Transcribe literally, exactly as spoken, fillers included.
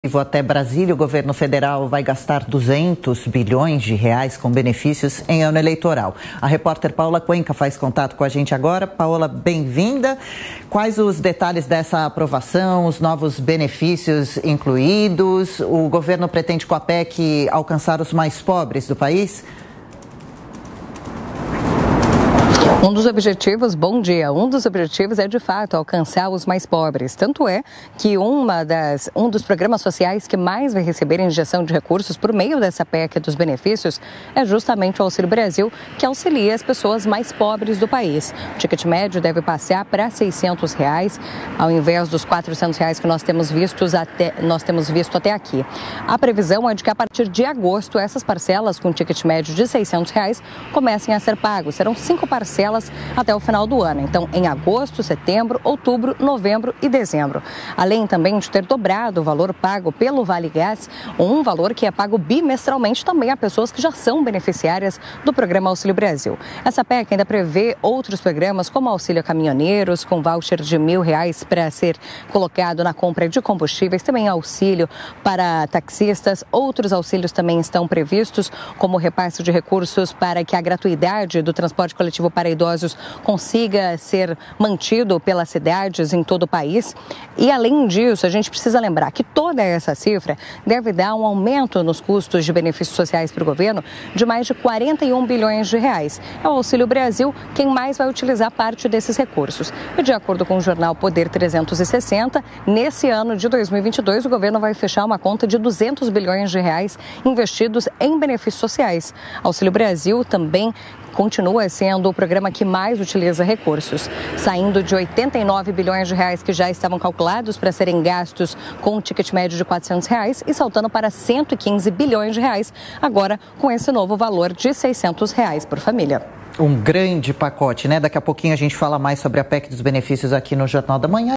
Até Brasília, o governo federal vai gastar duzentos bilhões de reais com benefícios em ano eleitoral. A repórter Paola Cuenca faz contato com a gente agora. Paola, bem-vinda. Quais os detalhes dessa aprovação, os novos benefícios incluídos? O governo pretende, com a P E C, alcançar os mais pobres do país? Um dos objetivos, bom dia, um dos objetivos é de fato alcançar os mais pobres. Tanto é que uma das, um dos programas sociais que mais vai receber injeção de recursos por meio dessa P E C dos benefícios é justamente o Auxílio Brasil, que auxilia as pessoas mais pobres do país. O ticket médio deve passar para seiscentos reais, ao invés dos quatrocentos reais que nós temos, vistos até, nós temos visto até aqui. A previsão é de que a partir de agosto essas parcelas com ticket médio de seiscentos reais comecem a ser pagos. Serão cinco parcelas até o final do ano. Então, em agosto, setembro, outubro, novembro e dezembro. Além também de ter dobrado o valor pago pelo Vale Gás, um valor que é pago bimestralmente também a pessoas que já são beneficiárias do programa Auxílio Brasil. Essa P E C ainda prevê outros programas como Auxílio a Caminhoneiros, com voucher de mil reais para ser colocado na compra de combustíveis, também auxílio para taxistas. Outros auxílios também estão previstos, como repasse de recursos para que a gratuidade do transporte coletivo para idosos consiga ser mantido pelas cidades em todo o país. E, além disso, a gente precisa lembrar que toda essa cifra deve dar um aumento nos custos de benefícios sociais para o governo de mais de quarenta e um bilhões de reais. É o Auxílio Brasil quem mais vai utilizar parte desses recursos. E, de acordo com o jornal Poder trezentos e sessenta, nesse ano de dois mil e vinte e dois, o governo vai fechar uma conta de duzentos bilhões de reais investidos em benefícios sociais. Auxílio Brasil também continua sendo o programa que mais utiliza recursos, saindo de oitenta e nove bilhões de reais que já estavam calculados para serem gastos com um ticket médio de quatrocentos reais e saltando para cento e quinze bilhões de reais, agora com esse novo valor de seiscentos reais por família. Um grande pacote, né? Daqui a pouquinho a gente fala mais sobre a P E C dos benefícios aqui no Jornal da Manhã.